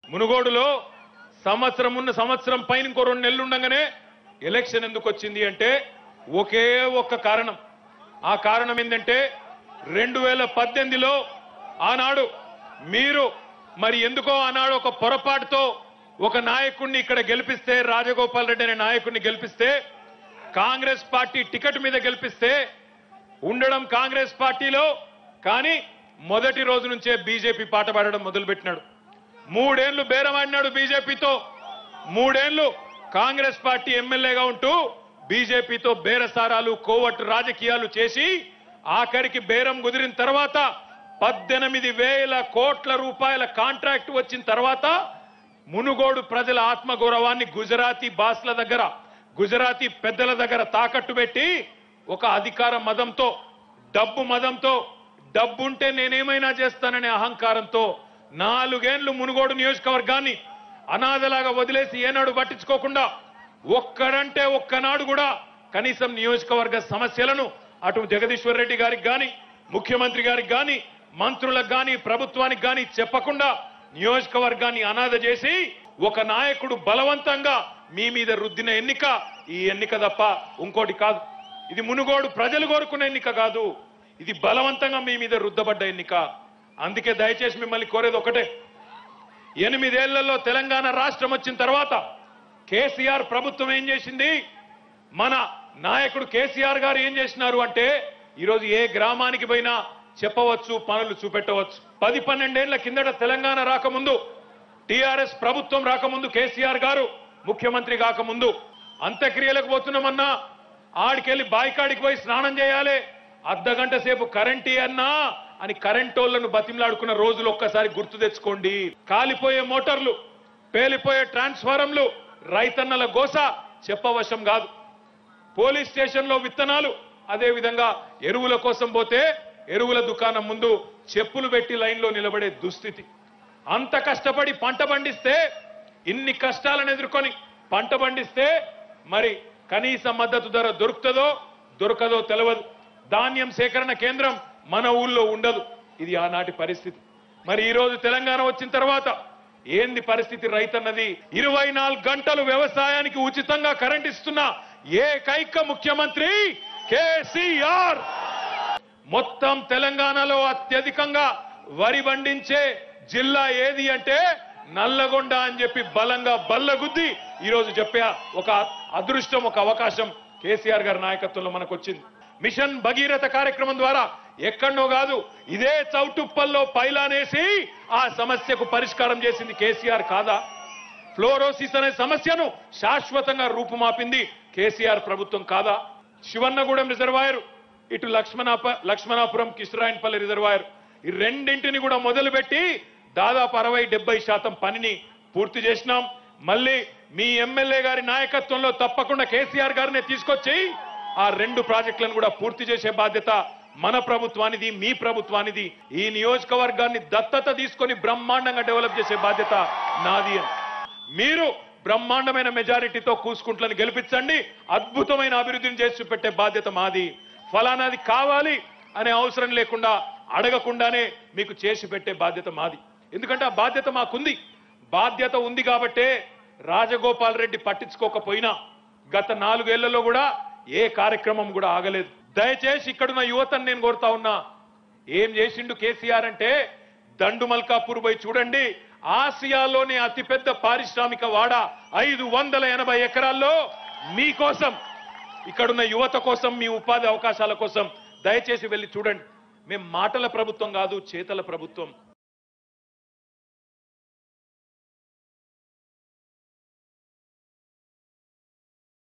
మునుగోడులో సంవత్సరం పైన ఇంకో 2 నెలలు ఉండగానే ఎలక్షన్ ఎందుకు వచ్చింది అంటే ఒకే ఒక్క కారణం. ఆ కారణం ఏంటంటే 2018లో ఆనాడు మీరు మరి ఎందుకో ఆనాడు ఒక పొరపాటుతో ఒక నాయకుడిని ఇక్కడ గెలిపిస్తే, రాజగోపాల్ రెడ్డి అనే నాయకుడిని గెలిపిస్తే, కాంగ్రెస్ పార్టీ టికెట్ మీద గెలిపిస్తే ఉండడం కాంగ్రెస్ పార్టీలో, కానీ మొదటి రోజు నుంచే బీజేపీ పాట పాడడం మొదలుపెట్టినాడు. 3 ఏళ్లు బేరమాడినాడు బీజేపీతో. 3 ఏళ్లు కాంగ్రెస్ పార్టీ ఎమ్మెల్యేగా ఉంటూ బీజేపీతో బేరసారాలు, కోవట్టు రాజకీయాలు చేసి ఆఖరికి బేరం కుదిరిన తర్వాత 18,000 కోట్ల రూపాయల కాంట్రాక్ట్ వచ్చిన తర్వాత మునుగోడు ప్రజల ఆత్మగౌరవాన్ని గుజరాతీ బాస్ల దగ్గర, గుజరాతీ పెద్దల దగ్గర తాకట్టు పెట్టి ఒక అధికార మదంతో, డబ్బు మదంతో, డబ్బుంటే నేనేమైనా చేస్తాననే అహంకారంతో 4 ఏళ్లు మునుగోడు నియోజకవర్గాన్ని అనాథలాగా వదిలేసి ఏనాడు పట్టించుకోకుండా ఒక్కడంటే ఒక్కనాడు కూడా కనీసం నియోజకవర్గ సమస్యలను అటు జగదీశ్వర్ రెడ్డి గారికి గాని, ముఖ్యమంత్రి గారికి గాని, మంత్రులకు గాని, ప్రభుత్వానికి గాని చెప్పకుండా నియోజకవర్గాన్ని అనాథ చేసి ఒక నాయకుడు బలవంతంగా మీ మీద రుద్దిన ఎన్నిక ఈ ఎన్నిక తప్ప ఇంకోటి కాదు. ఇది మునుగోడు ప్రజలు కోరుకున్న ఎన్నిక కాదు, ఇది బలవంతంగా మీ మీద రుద్దబడ్డ ఎన్నిక. అందుకే దయచేసి మిమ్మల్ని కోరేది ఒకటే, 8 ఏళ్లలో తెలంగాణ రాష్ట్రం వచ్చిన తర్వాత కేసీఆర్ ప్రభుత్వం ఏం చేసింది, మన నాయకుడు కేసీఆర్ గారు ఏం చేసినారు అంటే ఈరోజు ఏ గ్రామానికి పోయినా చెప్పవచ్చు, పనులు చూపెట్టవచ్చు. 10-12 ఏళ్ల కిందట తెలంగాణ రాకముందు, టీఆర్ఎస్ ప్రభుత్వం రాకముందు, కేసీఆర్ గారు ముఖ్యమంత్రి కాకముందు అంత్యక్రియలకు పోతున్నామన్నా ఆడికెళ్ళి బాయికాడికి పోయి స్నానం చేయాలి, అర్ధగంట సేపు కరెంట్ అన్నా అని కరెంటోళ్లను బతిమలాడుకున్న రోజులు ఒక్కసారి గుర్తు తెచ్చుకోండి. కాలిపోయే మోటార్లు, పేలిపోయే ట్రాన్స్ఫారంలు, రైతన్నల గోస చెప్పవశం కాదు. పోలీస్ స్టేషన్లో విత్తనాలు, అదే విధంగా ఎరువుల కోసం పోతే ఎరువుల దుకాణం ముందు చెప్పులు పెట్టి లైన్లో నిలబడే దుస్థితి. అంత కష్టపడి పంట పండిస్తే, ఇన్ని కష్టాలను ఎదుర్కొని పంట పండిస్తే మరి కనీస మద్దతు ధర దొరుకుతుందో దొరకదో తెలియదు. ధాన్యం సేకరణ కేంద్రం మన ఊళ్ళో ఉండదు. ఇది ఆనాటి పరిస్థితి. మరి ఈ రోజు తెలంగాణ వచ్చిన తర్వాత ఏంది పరిస్థితి రైతన్నది? 24 గంటలు వ్యవసాయానికి ఉచితంగా కరెంట్ ఇస్తున్న ఏకైక ముఖ్యమంత్రి కేసీఆర్. మొత్తం తెలంగాణలో అత్యధికంగా వరి పండించే జిల్లా ఏది అంటే నల్లగొండ అని చెప్పి బలంగా బల్లగుద్ది ఈరోజు చెప్పే ఒక అదృష్టం, ఒక అవకాశం కేసీఆర్ గారి నాయకత్వంలో మనకు వచ్చింది. మిషన్ భగీరథ కార్యక్రమం ద్వారా ఎక్కడో కాదు, ఇదే చౌటుప్పల్లో పైలానేసి ఆ సమస్యకు పరిష్కారం చేసింది కేసీఆర్ కాదా? ఫ్లోరోసిస్ అనే సమస్యను శాశ్వతంగా రూపుమాపింది కేసీఆర్ ప్రభుత్వం కాదా? శివన్నగూడెం రిజర్వాయర్, ఇటు లక్ష్మణాపురం కిష్రాయన్పల్లి రిజర్వాయర్, ఈ రెండింటిని కూడా మొదలుపెట్టి దాదాపు 60-70% పనిని పూర్తి చేసినాం. మళ్ళీ మీ ఎమ్మెల్యే గారి నాయకత్వంలో తప్పకుండా కేసీఆర్ గారిని తీసుకొచ్చి ఆ 2 ప్రాజెక్టులను కూడా పూర్తి చేసే బాధ్యత మన ప్రభుత్వానిది, మీ ప్రభుత్వానిది. ఈ నియోజకవర్గాన్ని దత్తత తీసుకొని బ్రహ్మాండంగా డెవలప్ చేసే బాధ్యత నాది. మీరు బ్రహ్మాండమైన మెజారిటీతో కూసుకుంట్లను గెలిపించండి, అద్భుతమైన అభివృద్ధిని చేసి చూపెట్టే బాధ్యత మాది. ఫలానాది కావాలి అనే అవసరం లేకుండా, అడగకుండానే మీకు చేసి పెట్టే బాధ్యత మాది. ఎందుకంటే ఆ బాధ్యత మాకుంది. బాధ్యత ఉంది కాబట్టే రాజగోపాల్ రెడ్డి పట్టించుకోకపోయినా గత 4 ఏళ్లలో కూడా ఏ కార్యక్రమం కూడా ఆగలేదు. దయచేసి ఇక్కడున్న యువతను నేను కోరుతా ఉన్నా, ఏం చేసిండు కేసీఆర్ అంటే దండు మల్కాపూర్ పోయి చూడండి. ఆసియాలోనే అతిపెద్ద పారిశ్రామిక వాడ 580 ఎకరాల్లో మీకోసం, ఇక్కడున్న యువత కోసం, మీ ఉపాధి అవకాశాల కోసం దయచేసి వెళ్ళి చూడండి. మేము మాటల ప్రభుత్వం కాదు, చేతల ప్రభుత్వం.